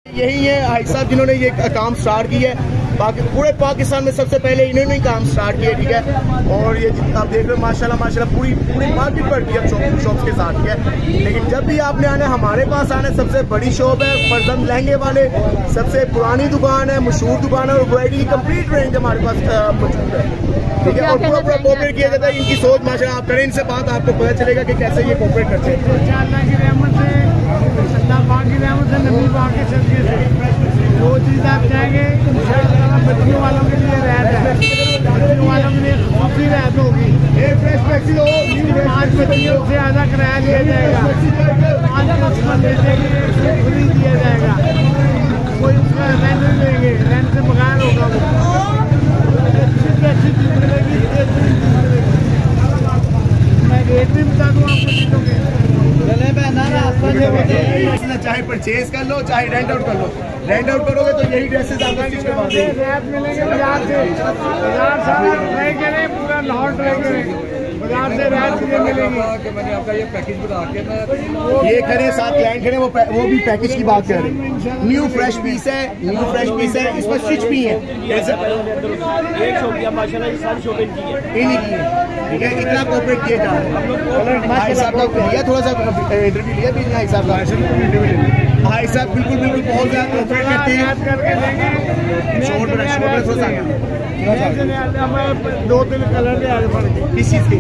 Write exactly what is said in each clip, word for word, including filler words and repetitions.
यही है भाई साहब जिन्होंने ये काम स्टार्ट किया है। बाकी पूरे पाकिस्तान में सबसे पहले इन्होंने ही काम स्टार्ट किया, ठीक है। और ये आप देख रहे हो माशाल्लाह माशाल्लाह पूरी पूरी मार्केट बढ़ती है शॉप शॉप्स के साथ, ठीक है। लेकिन जब भी आपने आना है हमारे पास आना है, सबसे बड़ी शॉप है फरजंद लहंगे वाले, सबसे पुरानी दुकान है, मशहूर दुकान है और वैरायटी की कंप्लीट रेंज हमारे पास मौजूद है, ठीक है। और पूरा पूरा कोऑपरेट किया जाता है। इनकी सोच माशाल्लाह आप करें इनसे बात, आपको पता चलेगा कि कैसे ये कोऑपरेट करते हैं। वो चीज़ आप चाहेंगे बच्चियों वालों के लिए रहता है, बच्चियों वालों के लिए काफ़ी रहत होगी। पाँच बच्चियों से ज़्यादा किराया लिया जाएगा, पाँच कस्टमर लेने के लिए फ्री दिया जाएगा, कोई उसका रेंट नहीं लेंगे, रेंट से बगैर होगा। वो अच्छी से अच्छी चीज़ मिलेगी, मैं रेट भी बता दूँ आपको चीज़ों के। चाहे परचेज कर लो चाहे रेंट आउट कर लो, रेंट आउट करोगे तो यही ड्रेसेस आपको स्टिच करवा देंगे। मिलेंगे बाजार से, बाजार सारा ट्राई करें, पूरा लाहौर ट्राई करें, बाजार से रात चीजें मिलेंगी। मैंने आपका ये पैकेज बता के मैं ये खड़े साथ क्लाइंट खड़े वो वो भी पैकेज की बात कर रहे हैं। न्यू फ्रेश पीस है, न्यू फ्रेश पीस है, इसमें स्टिच भी है। एक शॉप की माशाल्लाह ये सारी शॉप इनकी है, इन्हीं की है, ठीक है। इतना कोऑपरेट किया जा रहा है। भाई साहब का लिया थोड़ा सा इंटरव्यू लिया भी भाई साहब का, भाई साहब बिल्कुल बिल्कुल बहुत ज्यादा कोऑपरेट करते हैं। शॉर्ट में शॉर्ट में थोड़ा सा दो तीन कलर के आगे पड़ गए किस चीज़ के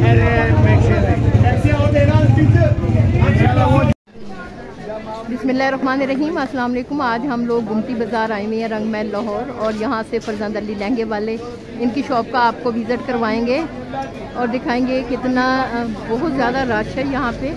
बिस्मिल्लाहिर्रहमानिर्रहीम, अस्सलाम वालेकुम। आज हम लोग गुमती बाज़ार आए हुए हैं रंग महल लाहौर, और यहाँ से फरजंद अली लहंगे वाले इनकी शॉप का आपको विज़िट करवाएंगे और दिखाएंगे कितना बहुत ज़्यादा रश है यहाँ पे।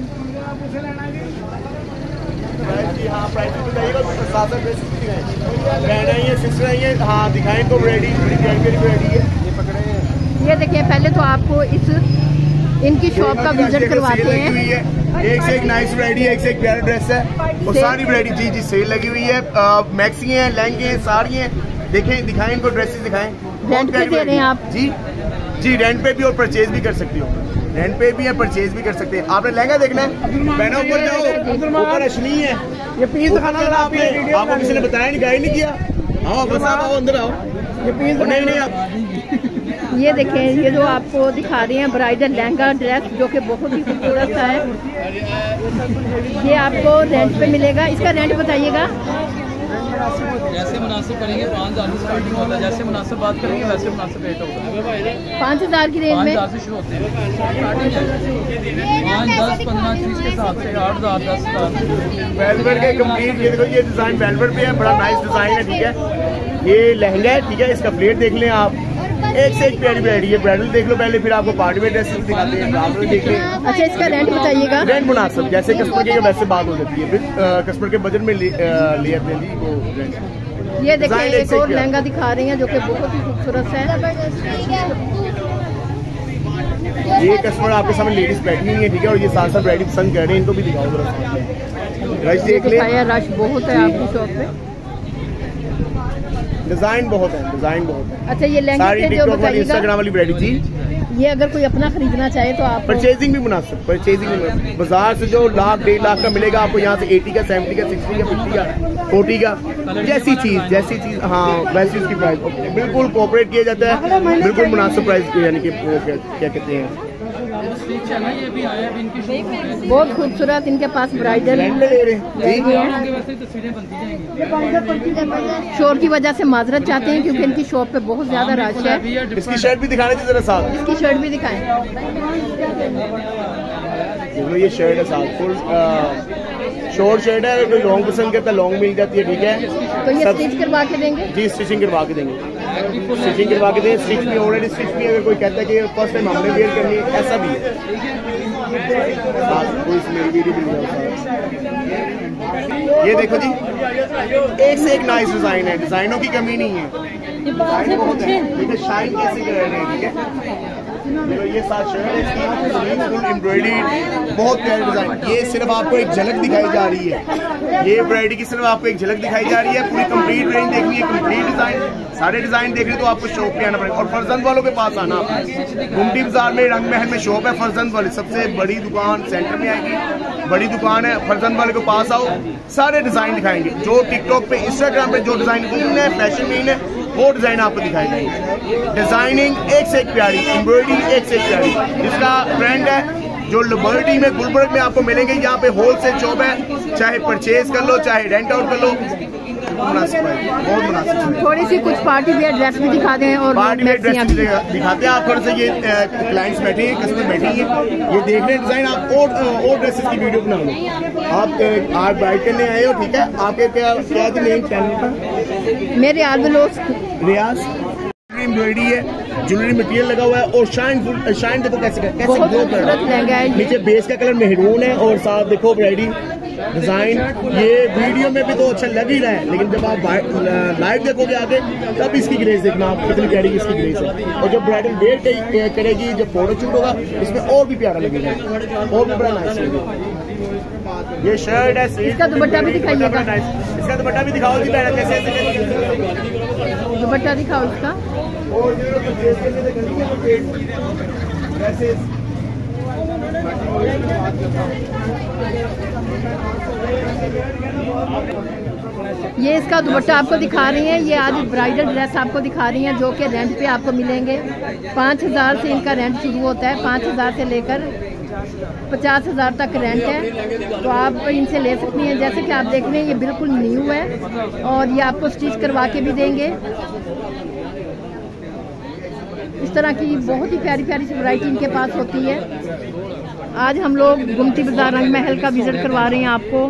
हाँ दिखाएं तो रेडी रेडी है। ये देखिए, पहले तो आपको इस इनकी शॉप का विजिट करवाते हैं। एक से एक नाइस वैरायटी है, एक से एक प्यारा ड्रेस है और सारी वैरायटी जी जी सेल लगी हुई है। मैक्सी हैं, लहंगे हैं, साड़ी हैं। देखें दिखाएं इनको ड्रेसेस दिखाएं। रेंट पे दे रहे हैं आप? जी जी रेंट पे भी और परचेज भी कर सकती हो, रेंट पे भी है परचेज भी कर सकते हैं। आपने लहंगा देखना है, पहना ऊपर जाओ, ऊपर अश्नी है। ये पीस दिखाना आपने आपको किसी ने बताया नहीं, गाइड नहीं किया। हाँ बस आप आओ अंदर आओ। ये पीस नहीं नहीं आप ये देखें, ये जो आपको दिखा रही हैं ब्राइडल लहंगा ड्रेस जो कि बहुत ही खूबसूरत सा है। ये आपको रेंट पे मिलेगा। इसका रेंट बताइएगा। जैसे मुनासिब करेंगे पाँच हज़ार से स्टार्टिंग होता है, जैसे मुनासिब बात करेंगे वैसे मुनासिब रेट होगा। पाँच हज़ार की रेंज में पाँच हज़ार से शुरू होते हैं, पाँच दस पंद्रह तीस के हिसाब से आठ हज़ार दस हज़ार वेलवेट के कंप्लीट। ये देखो ये डिजाइन वेलवेट पे है, बड़ा नाइस डिजाइन है, ठीक है। ये लहंगा है, ठीक है। इसका प्लेट देख लें आप, एक से एक प्यारी वैरायटी है। ब्राइडल देख लो पहले, फिर आपको पार्टी वेयर ड्रेसेस दिखाते हैं, आप देख लें। अच्छा, इसका रेंट बताइएगा। रेंट मुनासिब जैसे कस्टमर के वैसे बात हो जाती है, फिर कस्टमर के बजट में ले आते हैं जी वो रेंट। ये देखिए एक और लहंगा दिखा रही हैं जो कि बहुत ही खूबसूरत है। ये कस्टमर आपके सामने लेडीज बैठी हुई है, ठीक है। और ये साथ साथ वैरायटी पसंद कर रहे हैं, इनको भी दिखाओ जरा। रश देख ले, रश बहुत है आपकी शॉप पे, डिजाइन बहुत है, डिजाइन बहुत है। अच्छा, ये लहंगे जो बताइएगा इंस्टाग्राम वाली वैरायटी जी। ये अगर कोई अपना खरीदना चाहे तो आप परचेजिंग भी मुनासिब, परचेजिंग भी मुनासिब। बाजार से जो लाख डेढ़ लाख का मिलेगा आपको यहाँ से अस्सी का, सेवेंटी का, साठ का, पचास का, चालीस का, जैसी चीज जैसी चीज हाँ वैसी उसकी प्राइस बिल्कुल कोऑपरेट किया जाता है, बिल्कुल मुनासिब प्राइस यानी कि क्या कहते हैं। बहुत खूबसूरत इनके पास ब्राइडल शोर की वजह से माजरत चाहते हैं क्योंकि इनकी शॉप पे बहुत ज्यादा रश है। इसकी शर्ट भी दिखाने दीजिए जरा साथ, इसकी शर्ट भी दिखाएं। ये शर्ट है साथ, फुल शॉर्ट शर्ट है। अगर कोई लॉन्ग पसंद करता है लॉन्ग मिल जाती है, ठीक है। तो ये स्टिच करवा के देंगे जी, स्टिचिंग करवा के देंगे, स्टिचिंग करवा के देंगे। स्टिच भी ऑलरेडी स्टिच भी, अगर कोई कहता है कि फर्स्ट टाइम हमने वेयर करनी है ऐसा भी है। ये देखो जी, एक से एक नाइस डिजाइन है, डिजाइनों की कमी नहीं है। बहुत है, देखिए शाइन कैसे कर रहे हैं, ठीक है। देखो ये साथ शर्ट है इसकी, फुल एम्ब्रॉयडरी, बहुत प्यारी डिजाइन। ये सिर्फ आपको एक झलक दिखाई जा रही है, ये वैरायटी की सिर्फ आपको एक झलक दिखाई जा रही है। पूरी कंप्लीट रेंज देखनी है, कंप्लीट डिजाइन, सारे डिजाइन देख रहे तो आपको शॉप पे आना पड़ेगा और फरजंद वालों के पास आना। गुमटी बाजार में रंग महल में शॉप है फरजंद वाली, सबसे बड़ी दुकान सेंटर में आएगी, बड़ी दुकान है। फरजंद वाले के पास आओ, सारे डिजाइन दिखाएंगे। जो टिकटॉक पे इंस्टाग्राम पे जो डिजाइन इन है, फैशन मीन है, वो डिजाइन आपको दिखाई जाएगी। डिजाइनिंग एक से एक प्यारी, एम्ब्रॉयडरी एक से एक प्यारी, जिसका ट्रेंड है जो लिबर्टी में गुलबर्ग में आपको मिलेंगे। यहाँ पे होलसेल शॉप है, चाहे परचेज कर लो चाहे रेंट आउट कर लो, मुनासिब है, बहुत मुनासिब है। थोड़ी सी कुछ पार्टी वेयर ड्रेस भी दिखा दें और पार्टी वेयर ड्रेस दिखाते हैं आप। थोड़े से ये क्लाइंट्स बैठे हैं, कस्टमर बैठे हैं, ये देख रहे हैं डिजाइन। आप और और ड्रेसेस की वीडियो बना लो। आप आप बाइक करने आए हो, ठीक है। आपके क्या क्या नेम चैनल पर? मेरे आलबलोस रियाज एम्ब्रॉयडरी है, ज्वेलरी मटेरियल लगा हुआ है और शाइन शाइन देखो कैसे कैसे ग्लो कर रहा है। नीचे बेस का कलर मेहरून है और साथ देखो वैरायटी डिजाइन। ये वीडियो में भी तो अच्छा लग ही रहा है, लेकिन जब आप लाइव देखोगे आगे तब इसकी ग्रेस देखना आप कितनी प्यारी इसकी ग्रेस है। और जब ब्राइडल वेयर करेगी, जब फोटो शूट होगा, इसमें और भी प्यारा लगेगा, और भी बड़ा नाइस लगेगा। ये शर्ट है, इसका दुपट्टा भी दिखाइएगा। इसका दुपट्टा भी दिखाओ जी, कैसे दुपट्टा दिखाओ इसका। और ये इसका दुपट्टा आपको दिखा रही हैं। ये आज ब्राइडल ड्रेस आपको दिखा रही हैं जो कि रेंट पे आपको मिलेंगे। पाँच हज़ार से इनका रेंट शुरू होता है, पाँच हज़ार से लेकर पचास हज़ार तक रेंट है, तो आप इनसे ले सकती हैं। जैसे कि आप देख रहे हैं ये बिल्कुल न्यू है और ये आपको स्टिच करवा के भी देंगे। इस तरह की बहुत ही प्यारी प्यारी सी वैरायटी इनके पास होती है। आज हम लोग गुमती बाजार रंग महल का विजिट करवा रहे हैं आपको।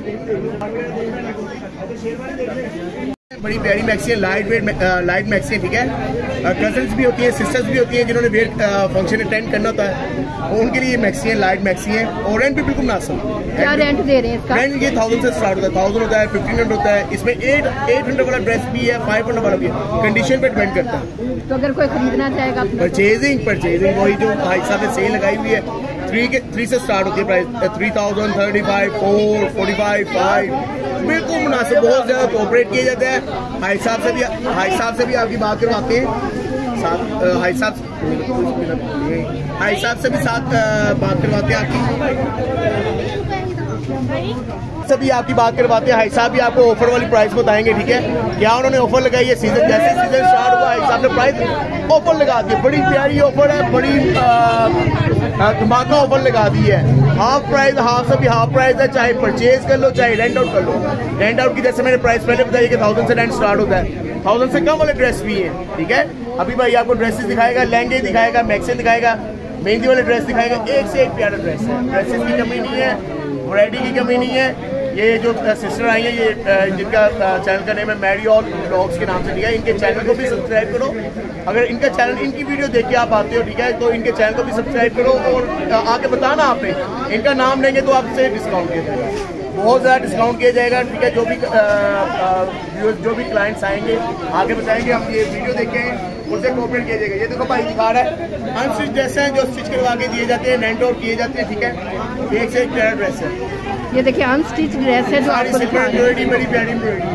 बड़ी प्यारी मैक्सी है, लाइट वेट लाइट मैक्सी है, ठीक है। कजन्स भी होती है, सिस्टर्स भी होती है, जिन्होंने वेट फंक्शन अटेंड करना होता है, उनके लिए मैक्सी है, लाइट मैक्सी है। और रेंट भी बिल्कुल मुनासिब। क्या रेंट दे रहे हैं इसका? रेंट ये थाउजेंड से स्टार्ट होता है, थाउजेंड होता है, फिफ्टीन हंड्रेड होता है। इसमें एट एट हंड्रेड वाला ड्रेस भी है, फाइव हंड्रेड वाला भी है, कंडीशन पे डिपेंड करता है। तो अगर कोई खरीदना चाहेगा परचेजिंग परचेजिंग वही जो भाई साहब ने सेल लगाई हुई है, थ्री के थ्री से स्टार्ट होती है price, three thousand, thirty five, four, forty five, five, बिल्कुल मुनासिब। बहुत ज्यादा कोऑपरेट किया जाता है। भाई साहब से भी भाई साहब से भी आपकी बात करवाते हैं, साथ भाई साहब भाई साहब से भी साथ बात करवाते हैं आपकी सभी आपकी बात करवाते हैं। भाई साहब भी आपको ऑफर वाली प्राइस बताएंगे, ठीक है। क्या उन्होंने ऑफर लगाई है, सीजन जैसे सीजन स्टार्ट हुआ भाई साहब ने प्राइस ऑफर लगा दी है। बड़ी प्यारी ऑफर है, बड़ी धमाका ऑफर लगा दी है। हाफ प्राइस, हाफ से भी हाफ प्राइस है, चाहे परचेज कर लो चाहे रेंट आउट कर लो। रेंट आउट की जैसे मैंने प्राइस पहले बताई कि थाउजेंड से रेंट स्टार्ट होता है, थाउजेंड से कम वाले ड्रेस भी है, ठीक है। अभी भाई आपको ड्रेसेस दिखाएगा, लहंगे दिखाएगा, मैक्सी दिखाएगा, मेहंदी वाले ड्रेस दिखाएगा। एक से एक प्यारा ड्रेस है, ड्रेसेस की कमी नहीं है, वैरायटी की कमी नहीं है। ये जो सिस्टर आई है, ये जिनका चैनल का नेम है मैरी और ब्लॉग्स के नाम से, ठीक है। इनके चैनल को भी सब्सक्राइब करो। अगर इनका चैनल, इनकी वीडियो देख के आप आते हो, ठीक है, तो इनके चैनल को भी सब्सक्राइब करो और आके बताना आपने इनका नाम लेंगे तो आपसे डिस्काउंट किया जाएगा, बहुत ज़्यादा डिस्काउंट किया जाएगा, ठीक है। जो भी आ, आ, जो भी क्लाइंट्स आएंगे आगे बताएंगे, हम ये वीडियो देखें, उनसे कोऑपरेट किया जाएगा। ये देखो भाई दिखा रहा है अनस्टिच ड्रेस हैं जो स्टिच करवा के दिए जाते हैं, रेंट आउट किए जाते हैं, ठीक है। एक से एक प्यारा ड्रेस है। ये देखिए अनस्टिच ड्रेस है जो आपको दिखा रहे हैं। बड़ी प्यारी एम्ब्रॉयडरी।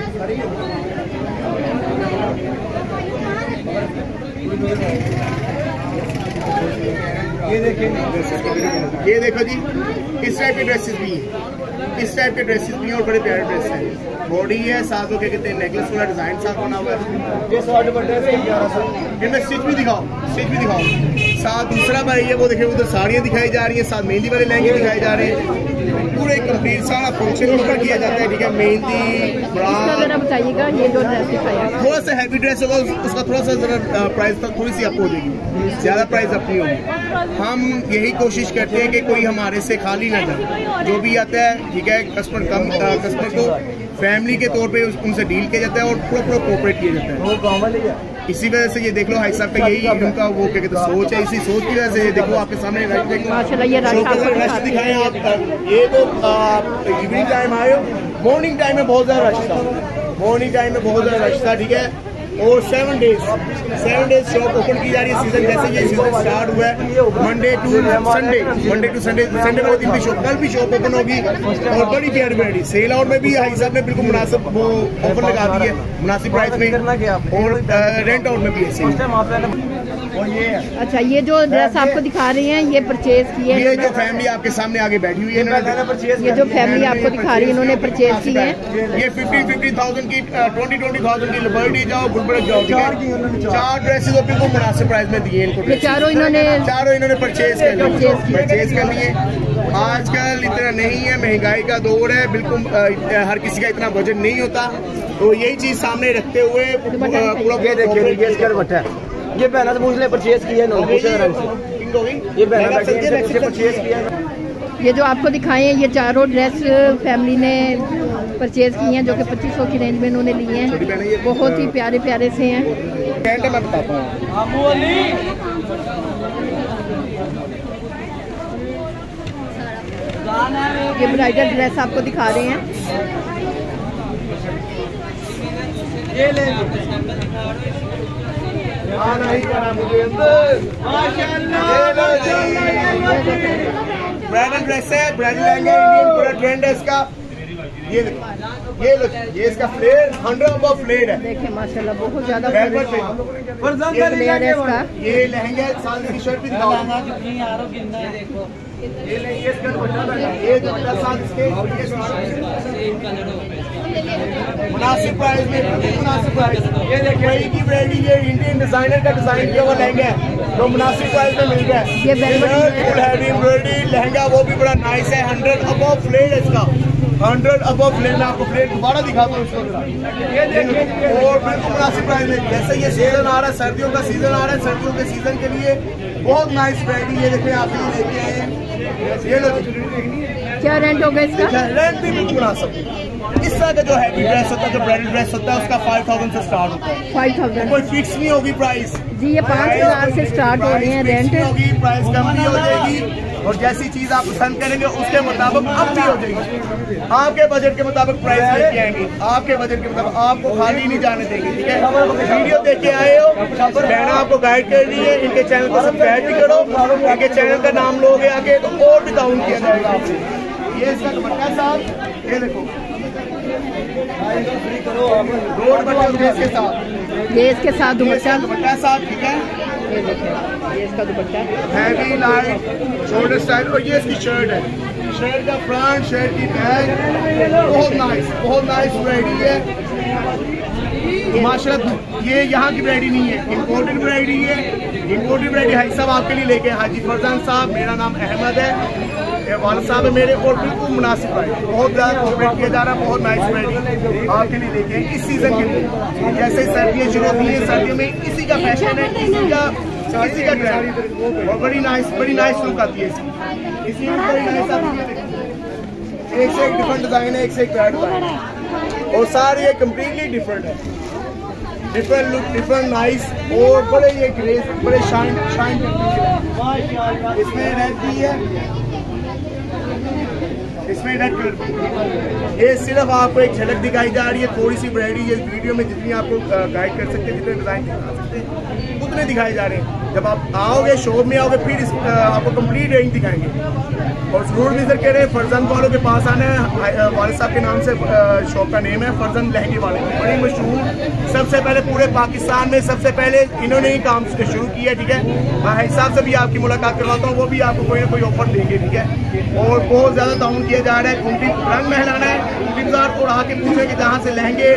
ये देखिए, ये देखो जी, इस टाइप के ड्रेसेस भी हैं, इस टाइप के ड्रेसेस भी हैं और बड़े प्यारे ड्रेस हैं। बॉडी है, साथ को क्या कहते हैं, नेकलेस वाला डिजाइन साथ बना हुआ है। ये शॉर्ट बटन है ग्यारह सौ। इनमें स्टिच भी दिखाओ, स्टिच भी दिखाओ। साथ दूसरा भाई है, वो देखिए उधर साड़ियाँ दिखाई जा रही है, साथ मेहंदी वाले लहंगे दिखाए जा रहे हैं। पूरे कंप्लीट सारा फंक्शन उसका किया जाता है, ठीक है। मेहंदी जरा बताइएगा, ये जो ड्रेस दिखाया थोड़ा सा हैवी ड्रेस होगा, उसका थोड़ा सा जरा प्राइस तक थोड़ी सी अप हो जाएगी, ज्यादा प्राइस अप नहीं होगी। हम यही कोशिश करते हैं कि कोई हमारे से खाली ना जाए, जो भी आता है, ठीक है। कस्टमर कम कस्टमर को फैमिली के तौर पे उनसे डील किया जाता है और पूरा पूरा कोऑपरेट किया जाता है। इसी वजह से ये देख लो भाई साहब का यही उनका वो क्या कहते हैं सोच है। इसी सोच की वजह से देखो आपके सामने रश दिखाए आप। ये तो इवनिंग टाइम आए हो, मॉर्निंग टाइम में बहुत ज्यादा रश था, मॉर्निंग टाइम में बहुत ज्यादा रश था, ठीक है। और seven days seven days shop open की जा रही है। सीजन जैसे ये सीजन स्टार्ट हुआ है Monday to Sunday Monday to Sunday Sunday वाले दिन भी शॉप कल भी शॉप ओपन होगी और बड़ी प्यारी प्यारी सेल आउट में भी हाई साहब ने बिल्कुल मुनासिब वो ऑफर लगा दी है मुनासिब प्राइस में और रेंट आउट में भी है। और ये अच्छा, ये जो ड्रेस आपको दिखा रही हैं ये परचेज की है, ये जो फैमिली आपके सामने आगे बैठी हुई है, ये जो फैमिली आपको दिखा रही है इन्होंने परचेज की है। ये फिफ्टी फिफ्टी थाउजेंड की ट्वेंटी ट्वेंटी थाउजेंड की लिबर्टी जाओ गुलबर्ग जाओ, चार ड्रेसेस बिल्कुल मुनासिब प्राइस में दिए इनको। ये चारों इन्होंने चारों इन्होंने परचेज कर लिए परचेज कर लिए। आजकल इतना नहीं है, महंगाई का दौर है, बिल्कुल हर किसी का इतना बजट नहीं होता, तो यही चीज सामने रखते हुए पूरा ये बहना से पूछ ले परचेज किया ये बहना परचेज किया। ये जो आपको दिखाए हैं ये चारों ड्रेस फैमिली ने परचेज की हैं जो कि पच्चीस सौ की रेंज में इन्होंने लिए हैं। बहुत ही प्यारे प्यारे से हैं। मैं बताता हूँ ये ब्राइडल ड्रेस आपको दिखा रहे हैं। ये ले ब्राइडल ड्रेस है, ब्राइडल लहंगा इंडियन पूरा ट्रेंड है इसका। ये ये लो ये इसका फ्लेयर हंड्रेड अबव फ्लेयर है। देखिए माशाल्लाह बहुत ज्यादा ये ये लहंगा साल की शर्ट भी दिखाओ। ये ये इसका दुपट्टा ये दुपट्टा साल इसके मुनासिब प्राइस में मुनासिब प्राइस। ये देखिए की वैरायटी ये इंडियन डिजाइनर का डिजाइन किया हुआ लहंगा है तो मुनासिब प्राइस में मिल रहा है। ये फुल हैवी एम्ब्रॉयडरी लहंगा वो भी बड़ा नाइस है। हंड्रेड अबव फ्लेयर है इसका, हंड्रेड अबव फ्लेयर। मैं आपको फ्लेयर दोबारा दिखाता हूँ इसको। ये देखिए और बिल्कुल मुनासिब प्राइस में। जैसे ये सीजन आ रहा है, सर्दियों का सीजन आ रहा है, सर्दियों के सीजन के लिए बहुत नाइस वैरायटी। ये देखिए आप ये लेके आए हैं। ये लो क्या रेंट होगा इसका? रेंट भी बिल्कुल मुनासिब। इस तरह का जो हैवी ड्रेस होता है, जो ब्राइडल ड्रेस होता है उसका फाइव थाउजेंड से स्टार्ट होता है। फाइव थाउजेंड कोई फिक्स नहीं होगी प्राइस जी। ये पाँच हजार से स्टार्ट हो रही है रेंट होगी, प्राइस कम भी हो जाएगी और जैसी चीज आप पसंद करेंगे उसके मुताबिक अब भी हो जाएगी। आपके बजट के मुताबिक प्राइस लेके आएंगे, आपके बजट के मुताबिक। आपको खाली नहीं जाने देंगे, ठीक है। वीडियो देख के आए हो, बहना आपको गाइड कर रही है, इनके चैनल को सब्सक्राइब भी करो, इनके चैनल का नाम लोगे आगे तो और भी डाउन किया जाएगा आपसे। ये इसका दुपट्टा साहब, ये देखो दो दुपट्टे इसके साथ, ये इसके साथ दुपट्टा दुपट्टा साहब, ठीक है। ये देखिए ये इसका dupatta heavy light shoulder style और ये इसकी शर्ट है। शर्ट का फ्रंट, शर्ट की बैक बहुत नाइस, बहुत नाइस वैरायटी है माशाल्लाह। ये यहाँ की वैरायटी नहीं है, इम्पोर्टेड वैरायटी है। इम्पोर्टेड वैरायटी हाजी साहब आपके लिए लेके हाजी फरजान साहब, मेरा नाम अहमद है, वालिद साहब है मेरे, और बिल्कुल मुनासिब प्राइस, बहुत ज़्यादा कोऑपरेट किया जा रहा है। बहुत नाइस वैरायटी आपके लिए लेके हैं इस सीजन के लिए। जैसे सर्दियाँ शुरू होती हैं, सर्दियों में इसी का फैशन है, इसी का इसी का ट्रेंड और बड़ी नाइस बड़ी नाइस लुक आती है इसकी। इसी में बड़ी नाइस आती है, एक से एक डिफरेंट डिजाइन है, एक से एक ब्रांड डिजाइन है और सारे कम्प्लीटली डिफरेंट है। डिफरेंट लुक, डिफरेंट नाइस और बड़े ये ग्रेस, बड़े शाइन शाइन इसमें रहती है, इसमें रेड कलर। ये सिर्फ आपको एक झलक दिखाई जा रही है, थोड़ी सी वैरायटी ये वीडियो में जितनी आपको गाइड कर सकते हैं, जितने डिजाइन दिखा सकते हैं उतने दिखाए जा रहे हैं। जब आप आओगे शॉप में आओगे फिर इस, आपको कंप्लीट रेंज दिखाएंगे। और जरूर विजिट करें, फरजंद वालों के पास आना है। वालिद साहब के नाम से शॉप का नेम है फरजंद लहंगे वाले, बड़ी मशहूर। सबसे पहले पूरे पाकिस्तान में सबसे पहले इन्होंने ही काम शुरू किया, ठीक है। भाई साहब से भी आपकी मुलाकात करवाता हूँ, वो भी आपको कोई ना कोई ऑफर देंगे, ठीक है। और बहुत ज़्यादा डाउन किया जा रहा है, कुंटी रंग महलाना है कुंटी बाजार और आके पूछे कि जहाँ से लहंगे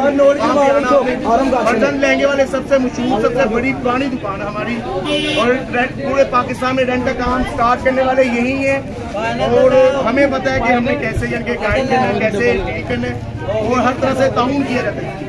फरजंद लहंगे वाले सबसे मशहूर, सबसे बड़ी पुरानी दुकान है हमारी और पूरे पाकिस्तान में रेंट का काम स्टार्ट करने वाले यही है। और हमें पता है कि हमने कैसे इनके गाइड करना है, कैसे डील करना है और हर तरह से ताउन किया जाता है।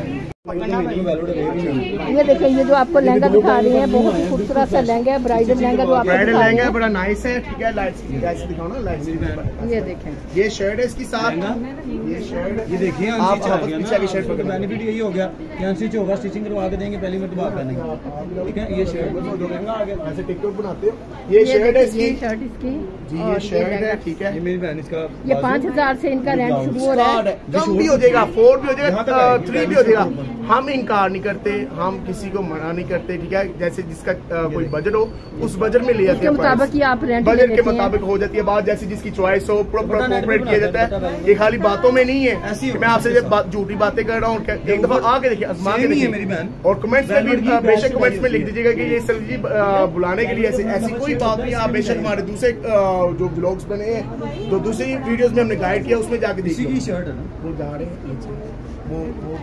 ये देखिए ये जो आपको लहंगा दिखा रही है बहुत ही खूबसूरत सा लहंगा है, ब्राइडल लहंगा जो आपको ब्राइडल लहंगा है, बड़ा नाइस है, ठीक है। लाइट लाइट से दिखाओ ना, लाइट से। ये देखें ये शर्ट है इसकी साथ, ये शर्ट ये देखिए आप पीछे की शर्ट पर बेनिफिट यही हो गया कि अनस्टिच होगा, स्टिचिंग करवा के देंगे, पहली मरतबा पहनेंगे, ठीक है। ये शर्ट लहंगा आ गया, ऐसे टिकटॉक बनाते हो। ये शर्ट है इसकी, शर्ट इसकी जी, ये शर्ट है, ठीक है। ये मेरी बहन इसका ये पाँच हजार से इनका रेंट शुरू हो रहा है। कम भी हो जाएगा, फोर भी हो जाएगा, थ्री भी हो जाएगा, हम इनकार नहीं करते, हम किसी को मना नहीं करते, ठीक है। जैसे जिसका आ, कोई बजट हो उस बजट में ले जाते हैं, मुताबिक ही आप रेंट बजट के मुताबिक हो जाती है बात। जैसे जिसकी चॉइस हो कोऑपरेट किया जाता है। ये खाली बातों में नहीं है कि मैं आपसे झूठी बातें कर रहा हूँ। एक दफा आके देखिए, आजमा के देखिए, और कमेंट्स में भी बेशक कमेंट्स में लिख दीजिएगा कि ये सर जी बुलाने के लिए ऐसी ऐसी कोई बात नहीं। आप बेशक हमारे दूसरे जो ब्लॉग्स बने हैं, जो दूसरी वीडियोस में हमने गाइड किया, उसमें जाके देखिए। शर्ट है ना वो जा रहे हैं वो वो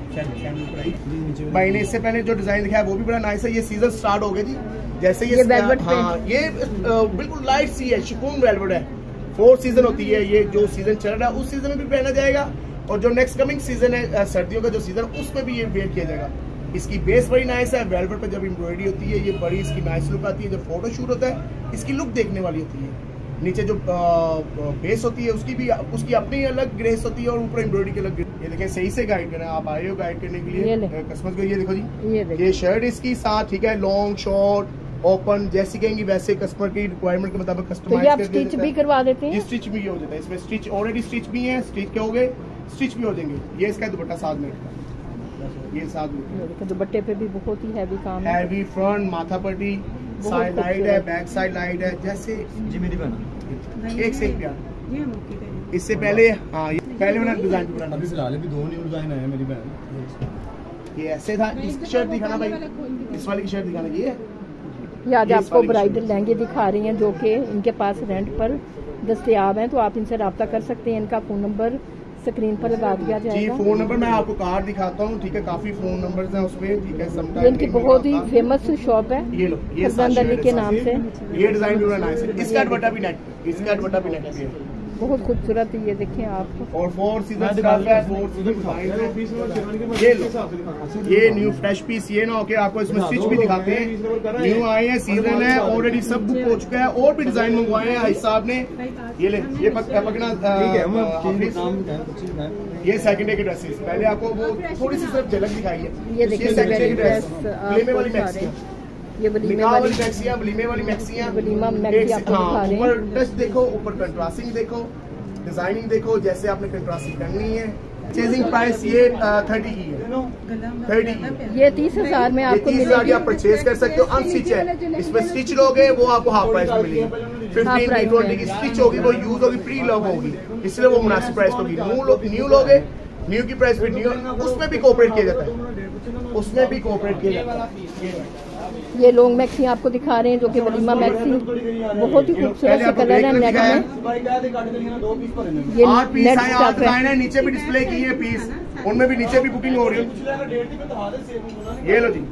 भाई ने इससे पहले जो डिजाइन दिखाया वो भी बड़ा नाइस है। ये सीजन स्टार्ट हो गया जी। जैसे ये, ये हाँ ये बिल्कुल लाइट सी है, शिफॉन वेलवेट है। फोर सीजन होती है ये, जो सीजन चल रहा है उस सीजन में भी पहना जाएगा, और जो नेक्स्ट कमिंग सीजन है सर्दियों का जो सीजन, उसमें भी ये वेयर किया जाएगा। इसकी बेस बड़ी नाइस है, वेलवेट पर जब एम्ब्रॉयडरी होती है ये बड़ी इसकी नाइस लुक आती है। जब फोटो शूट होता है इसकी लुक देखने वाली होती है। नीचे जो बेस होती है उसकी भी उसकी अपनी अलग ग्रेस होती है, और ऊपर एम्ब्रॉयडरी की अलग। ये देखें, सही से गाइड करें, आप आए हो गाइड करने के लिए कस्टमर को। ये देखो जी, ये, ये शर्ट इसकी साथ, ठीक है, लॉन्ग शॉर्ट ओपन जैसी कहेंगी वैसे कस्टमर की रिक्वायरमेंट के मुताबिक कस्टमाइज कर स्टिच भी करवा देते हैं। स्टिच भी हो जाता है इसमें, स्टिच ऑलरेडी स्टिच भी है, स्टिच के हो गए, स्टिच भी हो जाएंगे। ये इसका दुपट्टा सात मीटर का, ये सात मीटर दुपट्टे पे भी बहुत ही हैवी काम है, हैवी फ्रंट माथा पट्टी, साइड लाइट है, बैक साइड लाइट है। जैसे जी मेरी बहन एक से प्यार इससे पहले, हाँ पहले मैंने डिजाइन बनाना अभी फिलहाल भी दो न्यू डिजाइन आए मेरी बहन। ये ऐसे था, इसकी शर्ट दिखाना भाई, इस वाली की शर्ट दिखाना। ये ये आज आपको ब्राइडल लहंगे दिखा रही हैं जो कि इनके पास रेंट पर दस्तयाब हैं, तो आप इनसे रब्ता कर सकते हैं। इनका फोन नंबर स्क्रीन पर लगा दिया जाएगा। जी फोन नंबर मैं आपको कार्ड दिखाता हूँ, ठीक है, काफी फोन नंबर्स हैं उसमें, ठीक है। ये इनकी बहुत ही फेमस शॉप है, ये लो, ये अली के नाम से। ये डिजाइन भी बड़ा नाइस है। इसका दुपट्टा भी नेट, इसका दुपट्टा भी नेट है, बहुत खूबसूरत है। ये देखें आप, और फोर सीजन स्टाफ है, फोर सीजन। ये लो, ये न्यू फ्रेश पीस, ये ना होके आपको इसमें स्टिच भी दिखाते हैं। न्यू आए हैं, सीजन है, ऑलरेडी सब बुक हो चुका है, और भी डिजाइन मंगवाए हैं हिसाब ने। ये ले, ये पकड़ना, ये सेकंड डे की ड्रेसेस। पहले आपको वो थोड़ी सी सिर्फ झलक दिखाई है। ये देखिए सेकंड डे की ड्रेस, वलीमे वाली मैक्सी, ये वलीमे वाली मैक्सियां, वलीमे वाली मैक्सियां, वलीमा मैक्सी आपको दिखा रहे हैं। ऊपर टच देखो, ऊपर कंट्रास्टिंग देखो, डिजाइनिंग देखो, जैसे आपने कंट्रास्टिंग करनी है। चेजिंग प्राइस ये थर्टी की है, थर्टी की। ये तीस हजार में आपको मिलेगी, आप परचेज कर सकते हो। अनस्टिच है, इसमें स्टिच लोगे वो आपको हाफ प्राइस में मिलेगी। फिफ्टीन की ट्वेंटी की स्टिच होगी, वो यूज होगी, प्री लव होगी, इसलिए वो मुनासिब प्राइस होगी। न्यू लोगे, न्यू की प्राइस भी न्यू, उसमें भी कोऑपरेट किया जाता है, उसमें भी कोऑपरेट किया जाता है। ये लॉन्ग मैक्सी आपको दिखा रहे हैं जो कि वलीमा मैक्सी, बहुत ही खूबसूरत से कलर है नेट में। ये आठ पीस आए, आठ डिजाइन है, नीचे भी डिस्प्ले की है पीस, उनमें भी नीचे भी बुकिंग हो रही है। ये लो जी,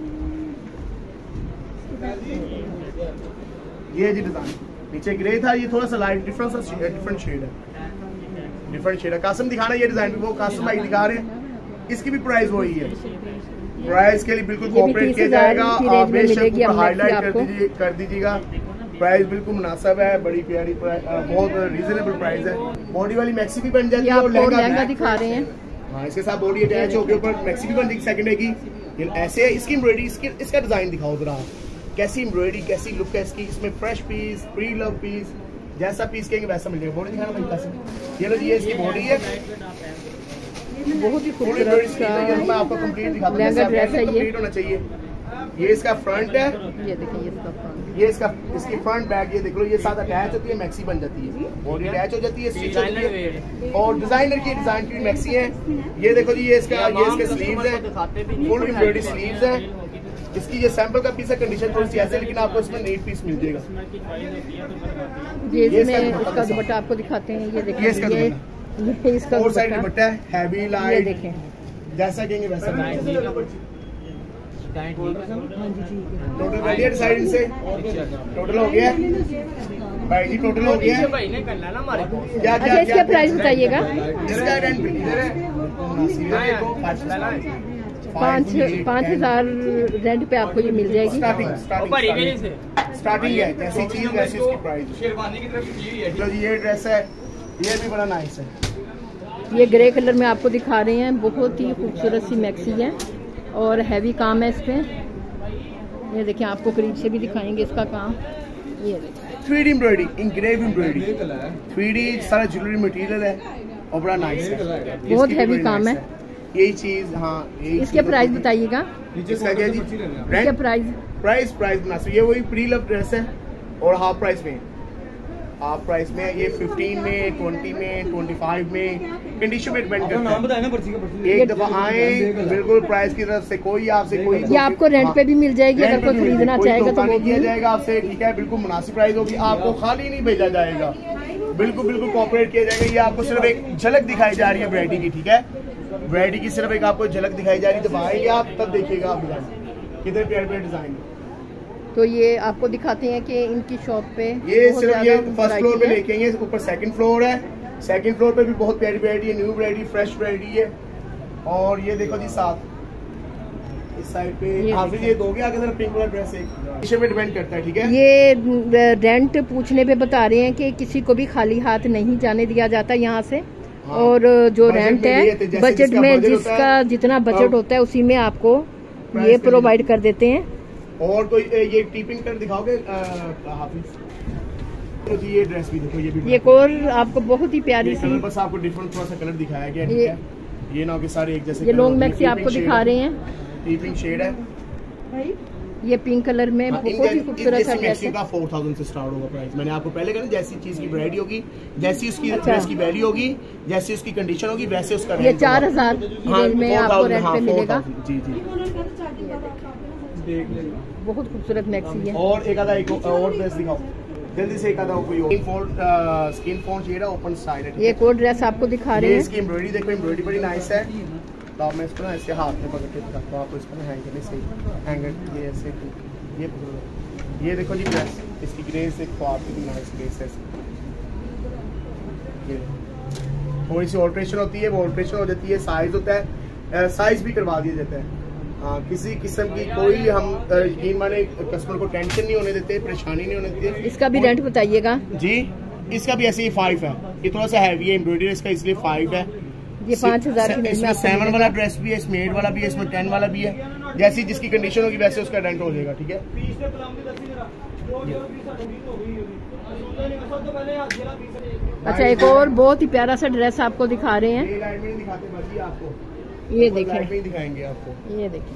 ये जी डिजाइन नीचे ग्रे था, ये थोड़ा सा लाइट डिफरेंस डिफरेंट शेड है, डिफरेंट शेड है। कासिम दिखाना ये डिजाइन भी, वो कासिम भाई दिखा रहे हैं। इसकी भी प्राइस वही है, प्राइस के लिए बिल्कुल कोऑपरेट किया जाएगा। आप बेशक हाईलाइट कर दीजिए कर दीजिएगा प्राइस बिल्कुल मुनासिब है, बड़ी प्यारी बहुत रीजनेबल प्राइस है। बॉडी वाली मैक्सी भी बन जाती है, और लहंगा दिखा रहे हैं। हाँ, इसके साथ बॉडी अटैच होकर ऊपर मैक्सी भी बन जाएगी सेकंड डे की। ये ऐसे है, इसकी एम्ब्रॉयडरी, इसकी इसका डिजाइन दिखाओ जरा, कैसी एम्ब्रॉयडरी, कैसी लुक है इसकी। इसमें fresh piece, pre love piece, जैसा पीस कहेंगे वैसा मिल जाएगा। बॉडी दिखाना भाई कैसे, ये लो जी, ये इसकी बॉडी है, बहुत ही खूबसूरत मैं आपको कंप्लीट दिखाता हूं, लहंगा ड्रेस है, ये कंप्लीट होना चाहिए। ये इसका फ्रंट है, ये देखिए इसका फ्रंट, ये इसका इसकी फ्रंट बैक, ये देख लो, ये साथ अटैच होती है, मैक्सी बन जाती है, बॉडी अटैच हो जाती है, स्टिच होती है, और डिजाइनर की डिजाइन की मैक्सी है। ये देखो जी, ये इसका ये इसके स्लीव्स है, फुल एम्ब्रॉयडरी स्लीव्स है। इसकी ये सैंपल का पीस है, कंडीशन थोड़ी सी ऐसे, लेकिन आपको इसमें नीट पीस मिल जाएगा। ये इसमें इसका दुपट्टा आपको दिखाते हैं, ये देखिए, ये इसका फोर साइड दुपट्टा है, हैवी लाइट, देखें जैसा कहेंगे वैसा। टोटल बैठिए डिजाइन से, टोटल हो गया भाई जी, टोटल हो गया। क्या अच्छा, इसका प्राइस बताइएगा। इसका पाँच पाँच हजार रेंट पे आपको ये मिल जाएगी। स्टार्टिंग स्टार्टिंग स्टार्टिंग है, जैसी चीज वैसी उसकी प्राइस। शेरवानी की तरफ जो ये ड्रेस है, ये भी बड़ा नाइस है। ये ग्रे कलर में आपको दिखा रहे हैं, बहुत ही खूबसूरत सी मैक्सी है, और हैवी काम है इस पे। ये देखिए, आपको करीब से भी दिखाएंगे इसका काम। ये देखिए, three D embroidery, engrave embroidery, three D सारा ज्वेलरी मटेरियल है, और बड़ा नाइस है। बहुत हैवी काम है। यही चीज। हाँ इसके प्राइस बताइएगा, इसका क्या जी इसके प्राइस प्राइस प्राइस मुनासिब। ये वही प्री लव ड्रेस है और हाफ प्राइस में, हाफ प्राइस में ये पंद्रह में, बीस में, पच्चीस में, कंडीशन में डिपेंड करता है। एक दफा आए बिल्कुल प्राइस की तरफ से कोई आपसे कोई ये आपको रेंट पे भी मिल जाएगी, अगर कोई खरीदना चाहेगा तो वो किया जाएगा आपसे, ठीक है। बिल्कुल मुनासिब प्राइस होगी, आपको खाली नहीं भेजा जाएगा, बिल्कुल बिल्कुल कोऑपरेट किया जाएगा। ये आपको सिर्फ एक झलक दिखाई जा रही है वैरायटी की, ठीक है। वैरायटी की सिर्फ एक आपको झलक दिखाई जा रही है, जब आएंगे आप तब देखिएगा आप डिजाइन कितने प्यारे प्यारे डिजाइन। तो ये आपको दिखाते हैं कि इनकी शॉप पे ये सिर्फ ये फर्स्ट फ्लोर पे लेके आएंगे, ऊपर सेकंड फ्लोर है, सेकंड फ्लोर पे भी बहुत प्यारी वैरायटी है, न्यू वैरायटी, फ्रेश वैरायटी है। और ये देखो जी साथ इस साइड पे आप ये दोगे आगे तरफ पिंक वाला ड्रेस एक पे डिपेंड करता है, ठीक है। ये रेंट पूछने पे बता रहे हैं कि किसी को भी खाली हाथ नहीं जाने दिया जाता यहाँ से। हाँ, और जो रेंट है बजट में जिसका जितना बजट होता है उसी में आपको ये प्रोवाइड कर देते हैं। और कोई ये टीपिंग कर दिखाओगे हाफिज? तो जी ये ड्रेस भी देखो, ये भी एक और आपको बहुत ही प्यारी सी, बस आपको डिफरेंट थोड़ा सा कलर दिखाया गया, ठीक है। ये ना कि सारे एक जैसे, ये लॉन्ग मैक्सी आपको दिखा रहे हैं, टीपिंग शेड है, ये पिंक कलर में बहुत ही खूबसूरत सा ड्रेस है। का फोर थाउजेंड से स्टार्ट होगा प्राइस। मैंने आपको पहले कहा जैसी चीज की वैरायटी होगी, जैसी उसकी ड्रेस की वैल्यू होगी, जैसी उसकी कंडीशन होगी, वैसे उसका ये चार हजार में आपको रेंट पे मिलेगा। जी जी बहुत खूबसूरत मैक्सी है। और एक आधा एक और ड्रेस दिखाओ जल्दी से, एक आधा कोई स्किन फोन शेड है, ओपन स्टाइल है। एक और ड्रेस आपको दिखा रहे हैं, इसकी एम्ब्रॉयडरी देखो, एम्ब्रॉयडरी बड़ी नाइस है। तो मैं इसको ना ऐसे हाथ में पकड़ के दिखाता हूँ आपको, इसको ना हैंगर में सही हैंगर ये ऐसे ये ये देखो जी ड्रेस, इसकी ग्रेस एक ख्वाब की नाइस ग्रेस है। ये थोड़ी सी ऑल्ट्रेशन होती है, वो ऑल्ट्रेशन हो जाती है, साइज होता है, साइज भी करवा दिया जाता है। हाँ, किसी किस्म की कोई हम यकीन माने कस्टमर को टेंशन नहीं होने देते, परेशानी नहीं होने देते। इसका भी रेंट बताइएगा जी। इसका भी ऐसे ही फाइव है, ये थोड़ा सा हैवी है एम्ब्रॉयडरी इसका, इसलिए फाइव है। ये पाँच हजार इसमें सेवन वाला ड्रेस भी है, इसमें एट वाला भी है, इसमें टेन वाला भी है। जैसी जिसकी कंडीशन होगी वैसे उसका रेंट हो जाएगा, ठीक है। अच्छा एक और बहुत ही प्यारा सा ड्रेस आपको दिखा रहे हैं, ये लाइट में दिखाते बाजी आपको, ये देखें, लाइट में दिखाएंगे आपको, ये देखें।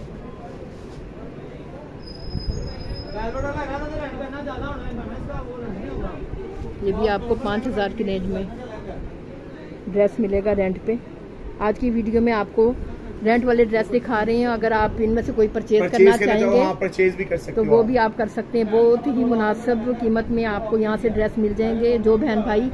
ये भी आपको पाँच हजार की रेंज में ड्रेस मिलेगा रेंट पे। आज की वीडियो में आपको रेंट वाले ड्रेस दिखा रहे हैं, अगर आप इनमें से कोई परचेज, परचेज करना चाहेंगे हाँ, परचेज भी कर सकते तो वो भी आप कर सकते हैं। बहुत ही मुनासिब कीमत में आपको यहाँ से ड्रेस मिल जाएंगे। जो बहन भाई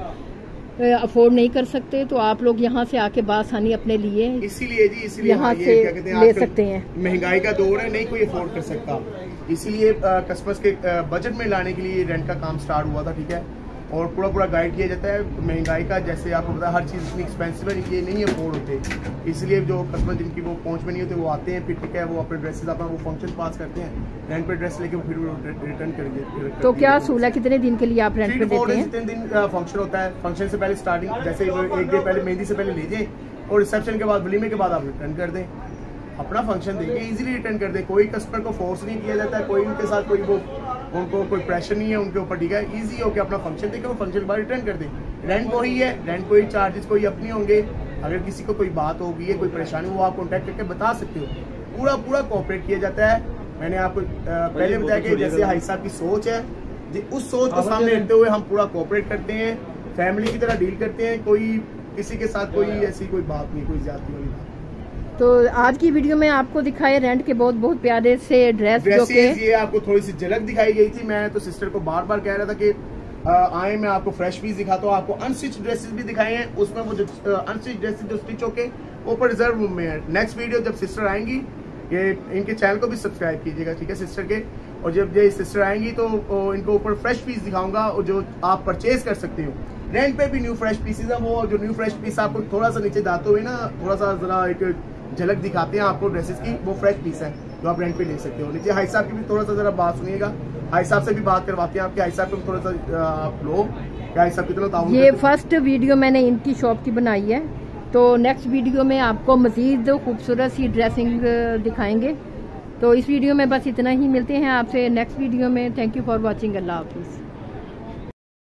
अफोर्ड नहीं कर सकते तो आप लोग यहाँ से आके बासानी अपने लिए इसीलिए जी इसीलिए यहाँ से ले सकते हैं। महंगाई का दौर है, नहीं कोई अफोर्ड कर सकता, इसीलिए कस्टमर्स के बजट में लाने के लिए रेंट का काम स्टार्ट हुआ था, ठीक है। और पूरा पूरा गाइड किया जाता है महंगाई का, जैसे आपको पता है हर चीज़ इतनी एक्सपेंसिव है, ये नहीं अफोर्ड होते, इसलिए जो कस्टमर जिनकी वो पहुंच में नहीं होते वो आते हैं, फिर ठीक है वो अपने ड्रेसेस अपना वो फंक्शन पास करते हैं, रेंट पे ड्रेस लेके फिर रिटर्न करेंगे। तो क्या असूल है, कितने दिन के लिए आप रेंट पे देते हैं? तीन दिन फंक्शन होता है, फंक्शन से पहले स्टार्टिंग जैसे एक डे पहले मेहंदी से पहले लीजिए और रिसेप्शन के बाद वलीमे के बाद आप रिटर्न कर दें, अपना फंक्शन देके इजीली रिटर्न कर दे। कोई कस्टमर को फोर्स नहीं किया जाता है, कोई उनके साथ कोई वो उनको कोई प्रेशर नहीं है उनके ऊपर, ठीक है। इजी होकर अपना फंक्शन देके वो फंक्शन के बाद रिटर्न कर दे। रेंट वही है, रेंट कोई चार्जेस कोई अपने होंगे। अगर किसी को कोई बात होगी है, कोई परेशानी, वो आप कॉन्टैक्ट करके बता सकते हो। पूरा पूरा कोऑपरेट किया जाता है। मैंने आपको पहले बताया कि जैसे हाई साहब की सोच है, उस सोच को सामने रखते हुए हम पूरा कोऑपरेट करते हैं, फैमिली की तरह डील करते हैं। कोई किसी के साथ कोई ऐसी कोई बात नहीं, कोई ज्यादती वाली बात। तो आज की वीडियो में आपको दिखाए रेंट के बहुत बहुत प्यारे से ड्रेस, जो कि ये आपको थोड़ी सी झलक दिखाई गई थी। मैं तो सिस्टर को बार बार कह रहा था कि आए मैं आपको फ्रेश पीस दिखाता हूँ, आपको अनस्टिच ड्रेसेस भी दिखाए हैं। उसमें वो जो अनस्टिच ड्रेसेस जो स्टिच होके ऊपर रिजर्व रूम में है। नेक्स्ट वीडियो जब सिस्टर आएंगी, ये इनके चैनल को भी सब्सक्राइब कीजिएगा, ठीक है सिस्टर के। और जब ये सिस्टर आएंगी तो इनको ऊपर फ्रेश पीस दिखाऊंगा और जो आप परचेज कर सकते हो। रेंट पे भी न्यू फ्रेश पीसेज है, वो जो न्यू फ्रेश पीस आपको थोड़ा सा नीचे जाते हुए ना थोड़ा सा जरा एक झलक दिखाते हैं आपको ड्रेसेस की, वो फ्रेश पीस है जो आप रेंट पे ले सकते हो। नीचे हाई साहब की भी थोड़ा सा जरा बात सुनिएगा, हाई साहब से भी बात करवाते हैं आपके, हाई साहब को भी थोड़ा सा आप लो, हाई साहब कितना ताउन। ये फर्स्ट वीडियो मैंने इनकी शॉप की बनाई है, तो नेक्स्ट वीडियो में आपको मजीद खूबसूरत सी ड्रेसिंग दिखाएंगे। तो इस वीडियो में बस इतना ही, मिलते हैं आपसे नेक्स्ट वीडियो में। थैंक यू फॉर वॉचिंग, अल्लाह हाफिज़।